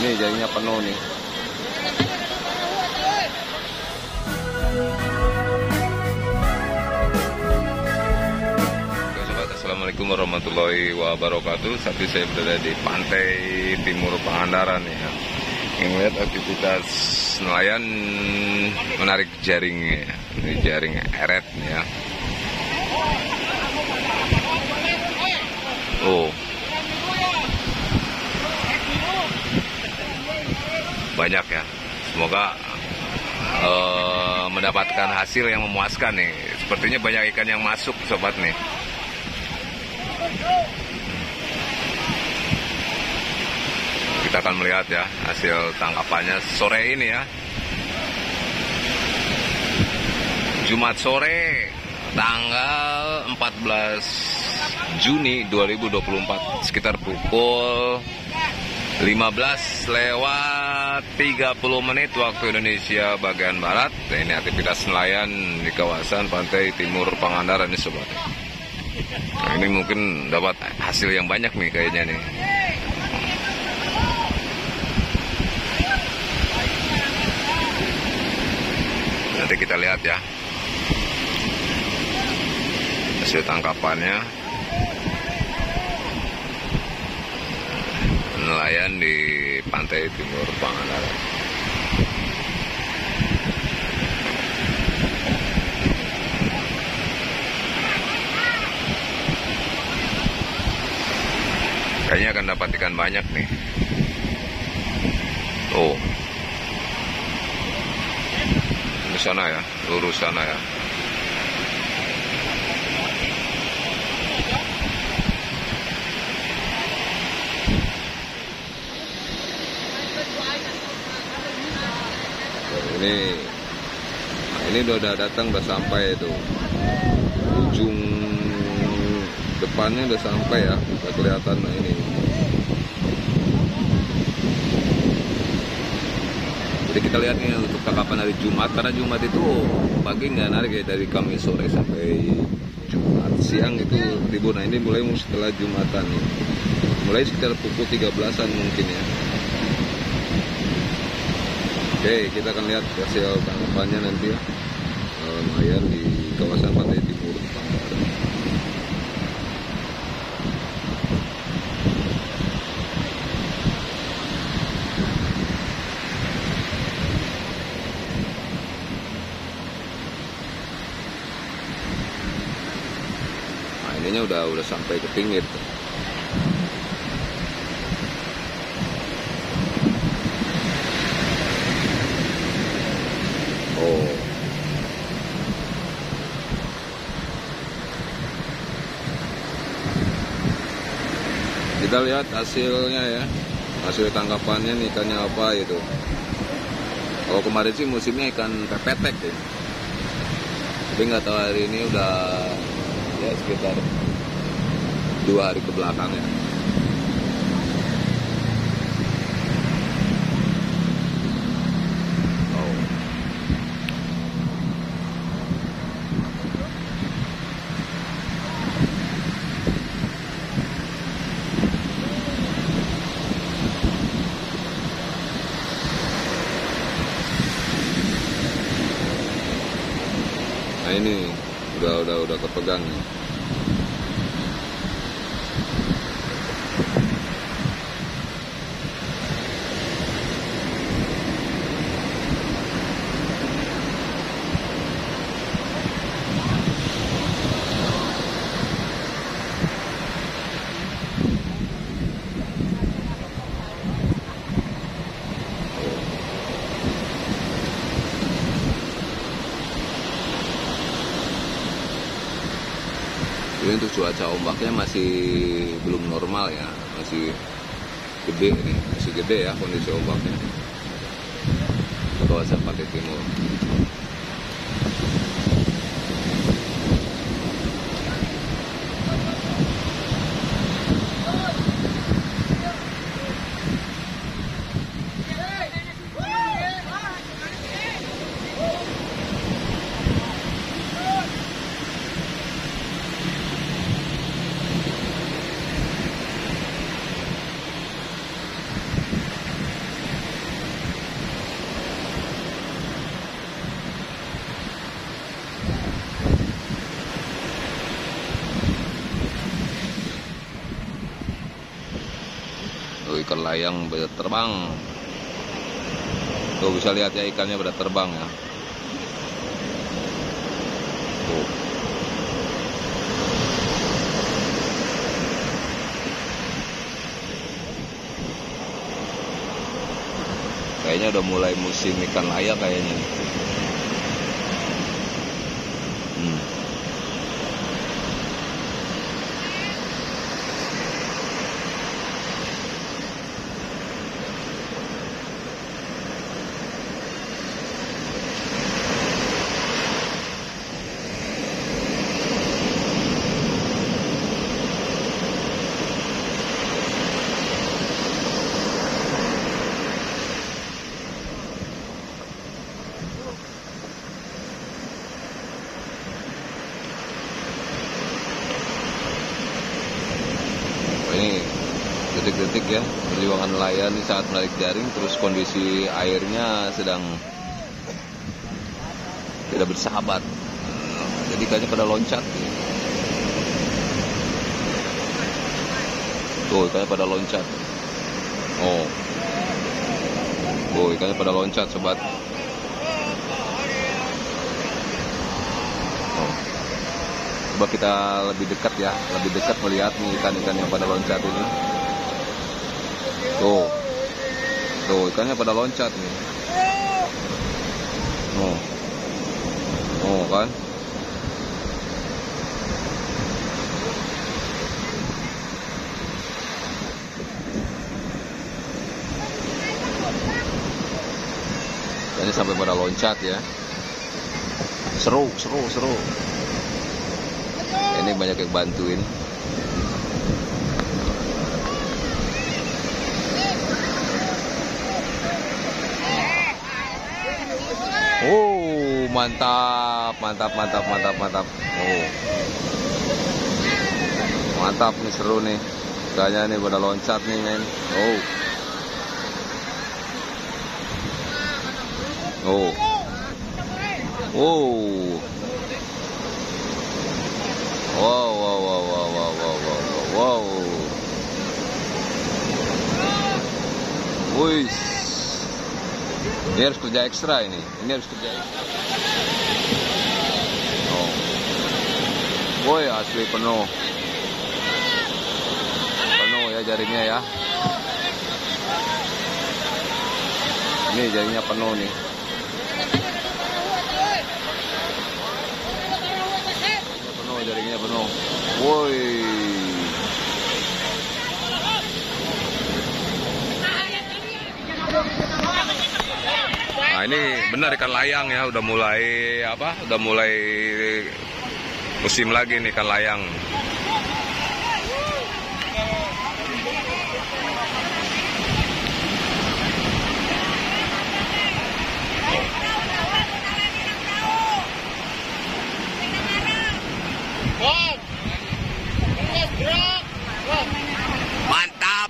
Ini jaringnya penuh nih. Assalamualaikum warahmatullahi wabarakatuh. Saat ini saya berada di pantai timur Pangandaran ya. Yang lihat aktivitas nelayan menarik jaring ya. Ini jaring eret ya. Oh, banyak ya. Semoga mendapatkan hasil yang memuaskan nih. Sepertinya banyak ikan yang masuk sobat nih. Kita akan melihat ya hasil tangkapannya sore ini ya. Jumat sore tanggal 14 Juni 2024 sekitar pukul 15 lewat 30 menit waktu Indonesia bagian barat. Nah, ini aktivitas nelayan di kawasan pantai timur Pangandaran nih sobat. Nah, ini mungkin dapat hasil yang banyak nih kayaknya nih. Nanti kita lihat ya hasil tangkapannya nelayan di pantai timur Pangandaran. Kayaknya akan dapat ikan banyak nih. Oh, di sana ya, lurus sana ya. Ini udah datang, udah sampai itu. Ujung depannya udah sampai ya, udah kelihatan. Nah, ini jadi kita lihat nih untuk tangkapan hari Jumat, karena Jumat itu pagi nggak narik ya, dari Kamis sore sampai Jumat siang itu libur. Nah, ini mulai setelah Jumatan nih, mulai sekitar pukul 13-an mungkin ya. Oke, kita akan lihat hasil tangkapannya nanti ya. Nelayan di kawasan pantai timur Pangandaran. Nah, ininya udah sampai ke pinggir. Oh, kita lihat hasilnya ya, hasil tangkapannya nih, ikannya apa itu. Kalau kemarin sih musimnya ikan pepetek ya, tapi nggak tahu hari ini udah ya sekitar 2 hari ke belakang ya. Nah, ini udah kepegang nih. Ini untuk cuaca ombaknya masih belum normal ya, masih gede nih, masih gede ya kondisi ombaknya di kawasan pantai timur. Tuh ikan layang pada terbang. Tuh bisa lihat ya ikannya pada terbang ya. Tuh. Kayaknya udah mulai musim ikan layang kayaknya. Ini detik-detik ya perjuangan nelayan di saat menarik jaring, terus kondisi airnya sedang tidak bersahabat, jadi ikannya pada loncat. Tuh ikannya pada loncat. Oh ikannya pada loncat sobat. Coba kita lebih dekat ya, lebih dekat melihat nih ikan-ikan yang pada loncat ini. Tuh ikannya pada loncat nih. Kan. Ikannya sampai pada loncat ya. Seru. Ini banyak yang bantuin. Mantap. Mantap nih, seru nih. Ikannya nih pada loncat nih, men. Wow. Wih. Ini harus kerja ekstra ini. Woi, asli penuh ya jaringnya ya. Ini jaringnya penuh nih. Jaringnya penuh. Woi. Nah, ini benar ikan layang ya, udah mulai musim lagi nih ikan layang. Mantap.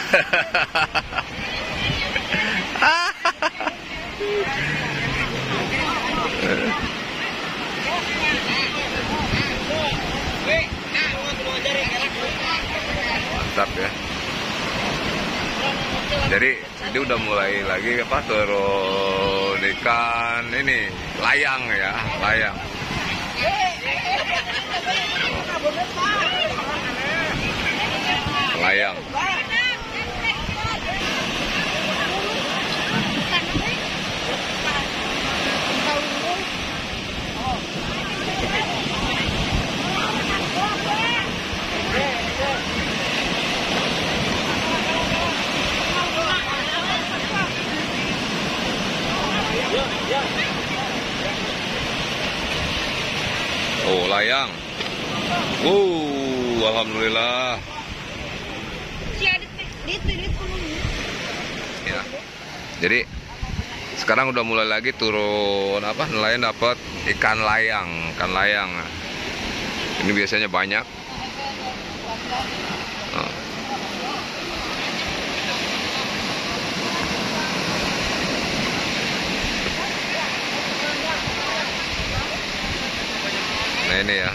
Mantap ya. Jadi ini udah mulai lagi turun ikan ini layang ya, layang. Layang. Alhamdulillah. Ya. Jadi sekarang udah mulai lagi turun nelayan dapat ikan layang. Ini biasanya banyak. Nah ini ya.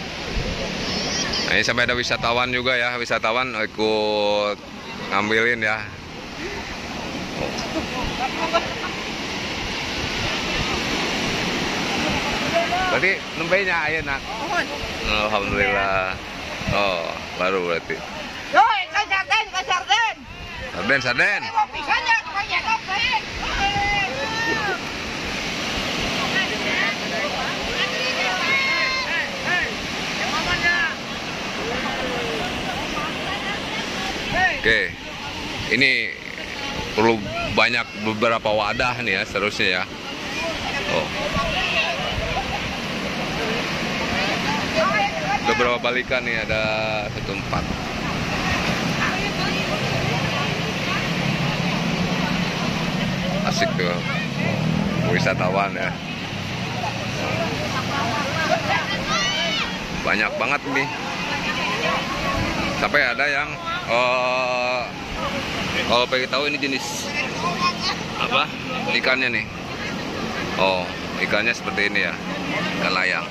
Nah, ini sampai ada wisatawan juga ya, wisatawan ikut ngambilin ya. Berarti nembenya ayo nak. Alhamdulillah. Oh, baru berarti. Rồi, cái sarden, cái sarden. Sarden, sarden. Cái bọc bisa nya, cái nhà gốc đấy. Oke, ini perlu banyak beberapa wadah nih ya seterusnya ya. Oh. Ada berapa balikan nih? Ada 1, 4. Asik tuh, wisatawan ya. Banyak banget nih. Sampai ada yang kalau pengen tahu ini jenis apa ikannya nih. Oh, ikannya seperti ini ya, ikan layang.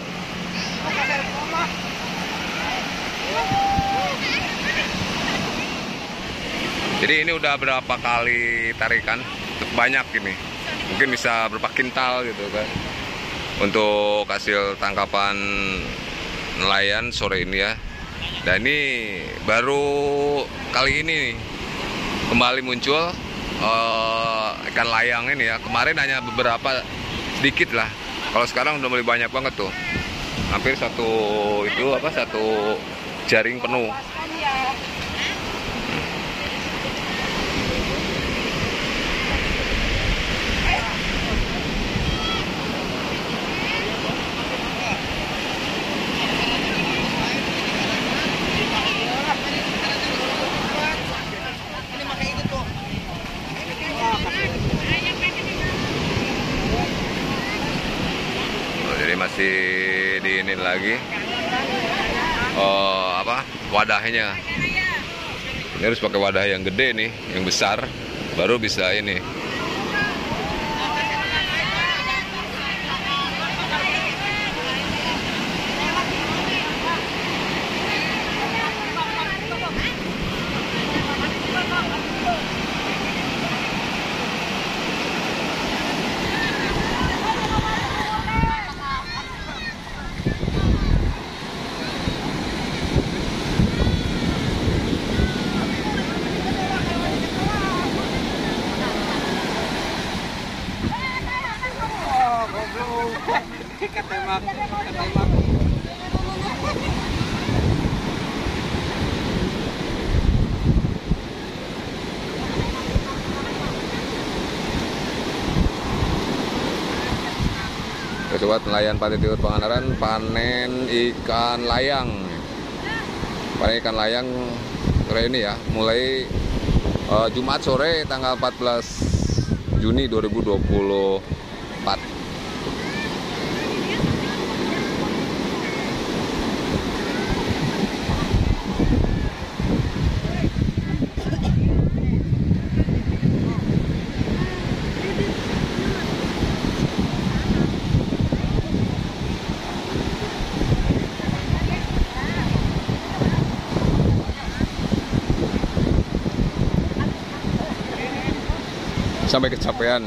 Jadi ini udah berapa kali tarikan, banyak ini, mungkin bisa berapa kintal gitu kan, untuk hasil tangkapan nelayan sore ini ya. Dan ini baru kali ini nih, kembali muncul ikan layang ini ya. Kemarin hanya beberapa sedikit lah. Kalau sekarang udah mulai banyak banget tuh. Hampir satu jaring penuh. Jadi masih diinin lagi wadahnya. Ini harus pakai wadah yang gede nih, yang besar, baru bisa ini. Ketembak. Sobat nelayan Pantai Tiur Pangandaran panen ikan layang. Panen ikan layang sore ini ya, mulai Jumat sore tanggal 14 Juni 2024. Sampai kecapean.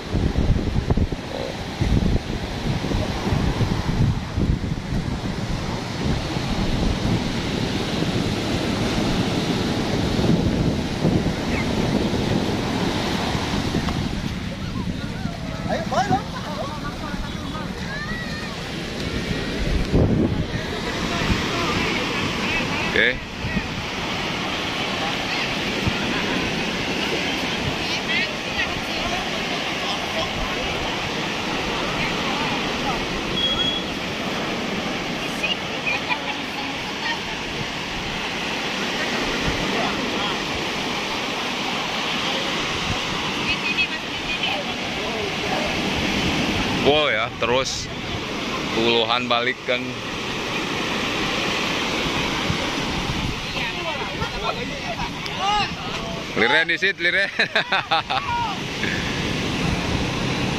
Ayo, boy. Oke. Wow ya, terus puluhan balik kan. Liren di sit, liren.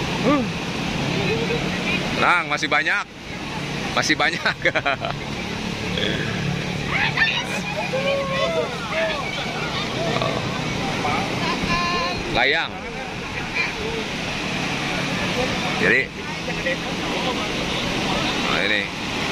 Nang, masih banyak. Masih banyak. Layang. Jadi, nah ini.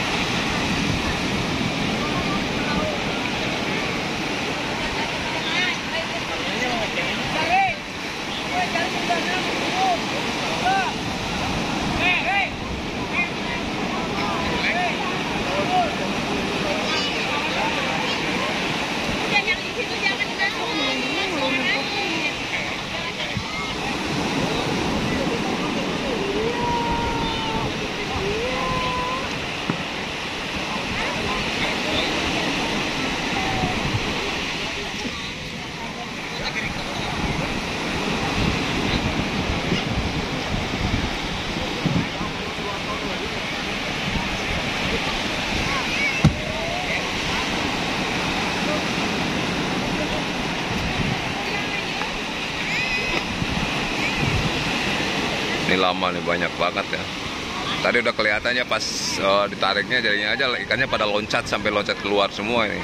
Ini lama nih, banyak banget ya. Tadi udah kelihatannya pas ditariknya, jadinya aja ikannya pada loncat sampai loncat keluar semua ini.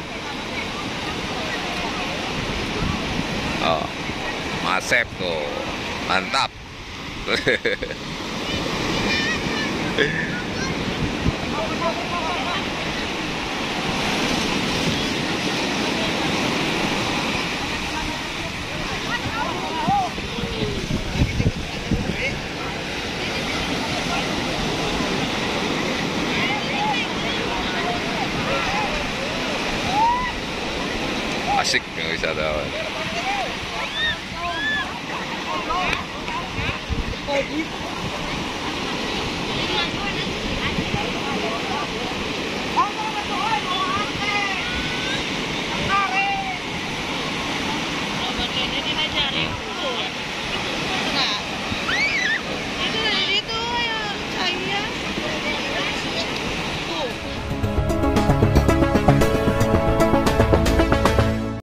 Oh, Masep tuh, mantap. Asik nih wisatawan.